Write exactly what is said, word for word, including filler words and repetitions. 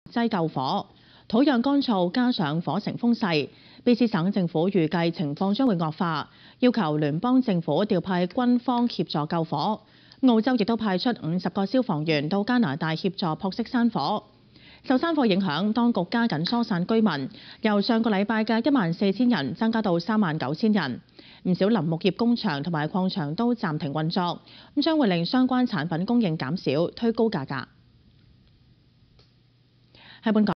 劑救火。土壤乾燥加上火成風勢 ，B C 省政府預計情況將會惡化，要求聯邦政府調派軍方協助救火。澳洲亦都派出五十個消防員到加拿大協助撲熄山火。受山火影響，當局加緊疏散居民，由上個禮拜嘅一萬四千人增加到三萬九千人。唔少林木業工場同埋礦場都暫停運作，咁將會令相關產品供應減少，推高價格。喺本港。